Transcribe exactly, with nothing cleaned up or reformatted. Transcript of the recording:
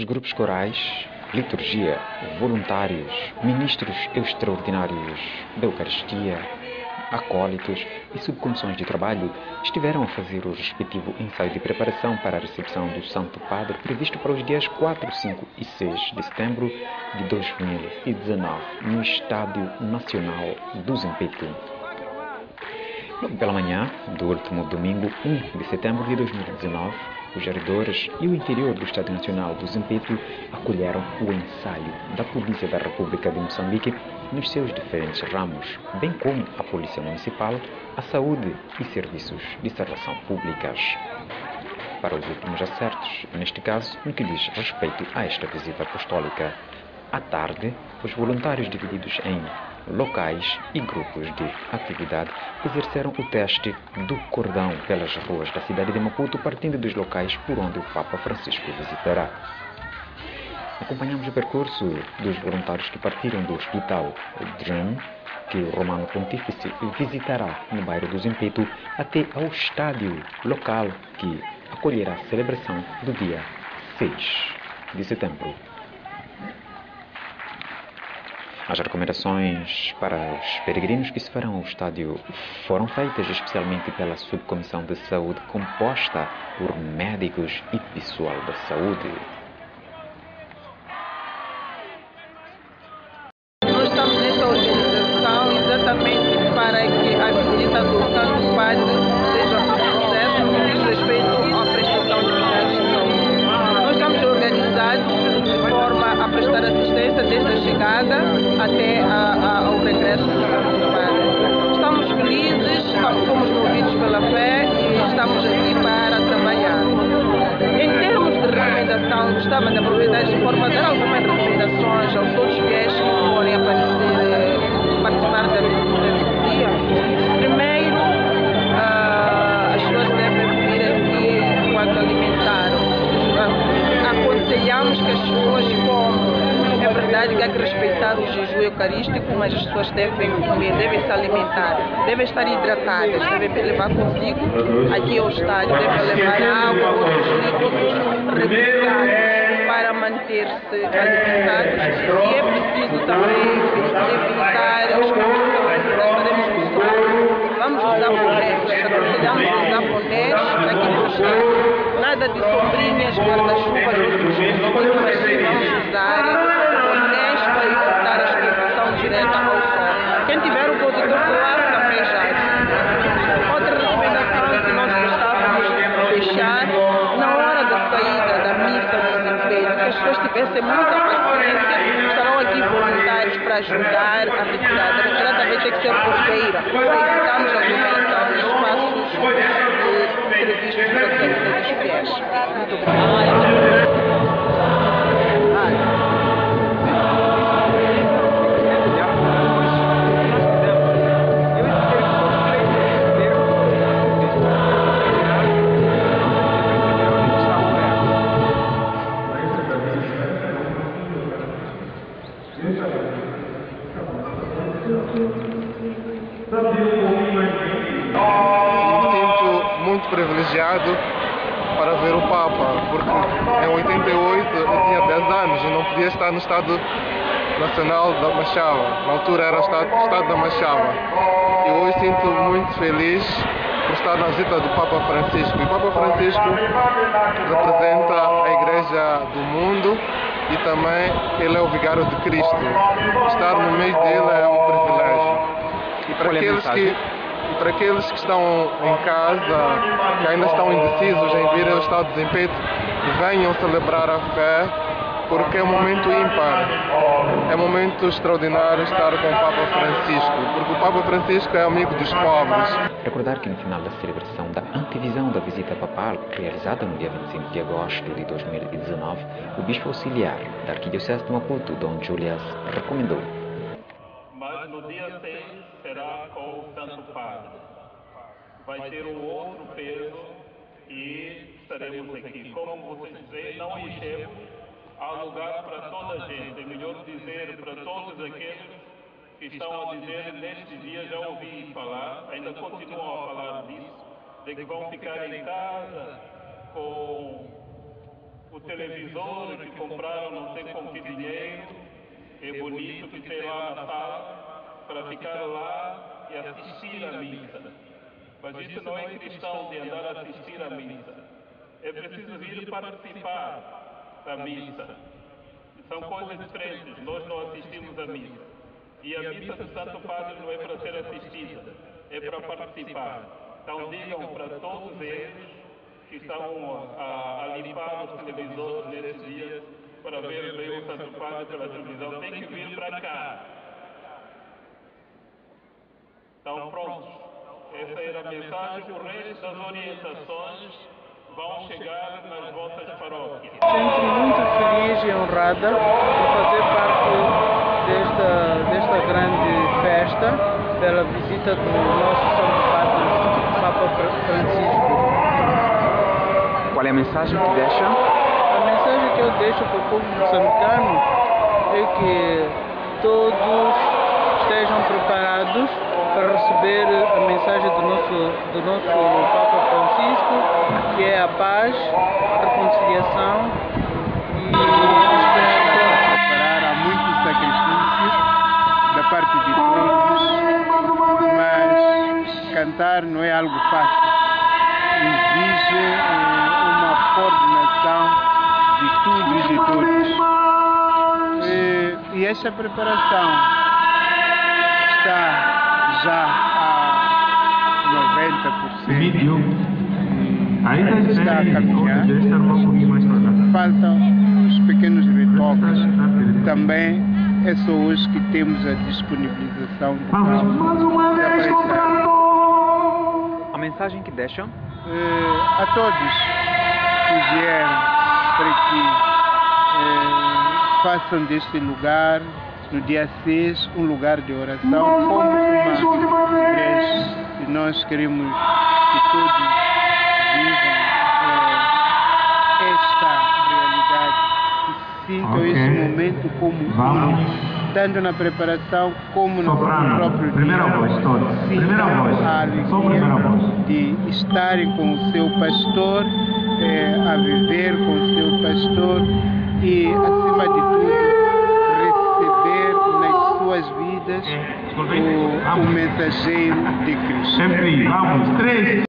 grupos corais, liturgia, voluntários, ministros extraordinários da Eucaristia, acólitos e subcomissões de trabalho estiveram a fazer o respectivo ensaio de preparação para a recepção do Santo Padre previsto para os dias quatro, cinco e seis de setembro de dois mil e dezenove no Estádio Nacional do Zimpeto. Logo pela manhã do último domingo, um de setembro de dois mil e dezenove, os geradores e o interior do Estádio Nacional do Zimpeto acolheram o ensaio da Polícia da República de Moçambique nos seus diferentes ramos, bem como a Polícia Municipal, a Saúde e Serviços de Salvação Públicas. Para os últimos acertos, neste caso, no que diz respeito a esta visita apostólica, à tarde, os voluntários divididos em locais e grupos de atividade exerceram o teste do cordão pelas ruas da cidade de Maputo, partindo dos locais por onde o Papa Francisco visitará. Acompanhamos o percurso dos voluntários que partiram do Hospital Dream, que o Romano Pontífice visitará no bairro do Zimpeto, até ao estádio local que acolherá a celebração do dia seis de setembro. As recomendações para os peregrinos que se farão ao estádio foram feitas especialmente pela Subcomissão de Saúde, composta por médicos e pessoal da saúde. Nós estamos nessa organização exatamente para que a visita do Santo Padre seja um sucesso no que diz respeito à prestação de cuidados de saúde. Nós estamos organizados de forma a prestar assistência desde a chegada até a, a, ao regresso do Santo Padre. Estamos felizes, fomos movidos pela fé e estamos aqui para trabalhar. Em termos de recomendação, gostava de aproveitar esta forma para dar algumas recomendações aos outros fiéis que forem aparecer, participar da visita. Primeiro, uh, as pessoas devem vir aqui enquanto alimentar. Aconselhamos que as pessoas comam. É verdade que há que respeitar o jejum eucarístico, mas as pessoas devem comer, devem se alimentar, devem estar hidratadas, devem levar consigo aqui ao estádio, devem levar água, outros líquidos refrescantes para manter-se alimentados. E é preciso também evitar as coisas que estaremos no sol. Vamos usar bonés, aconselhamos a usar bonés aqui no estádio. Nada de sombrinhas, guarda-chuvas, outros coisas, mas vamos usar bonés para evitar a exposição direta ao sol. Quem tiver o protetor solar também já. Outra recomendação é que nós gostávamos de deixar na hora da saída da missa do Zimpeto, que as pessoas tivessem muita paciência, estarão aqui voluntários para ajudar a retirada. A retirada vai ter que ser por feira, para evitarmos a aglomeração de espaços de previstos para a saída dos fiéis. Muito obrigada. Privilegiado para ver o Papa, porque em oitenta e oito eu tinha dez anos e não podia estar no Estado Nacional da Machava. Na altura era o Estado, Estado da Machava. E hoje sinto muito feliz por estar na visita do Papa Francisco. E o Papa Francisco representa a Igreja do mundo e também ele é o vigário de Cristo. Estar no meio dele é um privilégio. E para aqueles que E para aqueles que estão em casa, que ainda estão indecisos em vir ao Estado de Zimpeto, venham celebrar a fé, porque é um momento ímpar, é um momento extraordinário estar com o Papa Francisco, porque o Papa Francisco é amigo dos pobres. Recordar que no final da celebração da antevisão da visita papal, realizada no dia vinte e cinco de agosto de dois mil e dezenove, o Bispo Auxiliar da Arquidiocese de Maputo, Dom Julias, recomendou: mas no dia seis será com o Santo Padre. Vai ter um outro peso e estaremos aqui. Como vocês veem, não enchemos, há lugar para toda a gente. É melhor dizer para todos aqueles que estão a dizer, neste dia já ouvi falar, ainda continuam a falar disso, de que vão ficar em casa com o televisor que compraram não sei com que dinheiro, é bonito que tem lá na sala para ficar lá e assistir à missa. Mas isso não é cristão de andar a assistir à missa. É preciso vir participar da missa. São coisas diferentes. Nós não assistimos à missa. E a missa do Santo Padre não é para ser assistida, é para participar. Então digam para todos eles que estão a, a limpar os televisores nesses dias para ver bem o Santo Padre pela televisão, tem que vir para cá. Então pronto, essa era a mensagem. O resto das orientações vão chegar nas vossas paróquias. Sinto muito feliz e honrada de fazer parte desta, desta grande festa pela visita do nosso Santo Padre, Papa Francisco. Qual é a mensagem que deixa? A mensagem que eu deixo para o povo moçambicano é que todos estejam preparados para receber a mensagem do nosso, do nosso Papa Francisco, que é a paz, a reconciliação e a esperança. Preparar, há muitos sacrifícios da parte de todos, mas cantar não é algo fácil. Exige uma coordenação de todos e todos. E, e essa preparação está já a noventa por cento. Ainda está a caminhar. Faltam uns pequenos retoques. Também é só hoje que temos a disponibilização do carro da pressão. A mensagem que deixa? Uh, a todos que vieram para que uh, façam deste lugar, no dia seis, um lugar de oração, como uma igreja. E nós queremos que todos vivam uh, esta realidade, que sintam okay. esse momento como um, tanto na preparação como no Soprano. próprio Primeira dia. voz, todos. Primeira voz. A alegria Só primeira voz. de estarem com o seu pastor, eh, a viver com o seu pastor e, acima de tudo, receber nas suas vidas o, o mensageiro de Cristo. Sempre, vamos, três.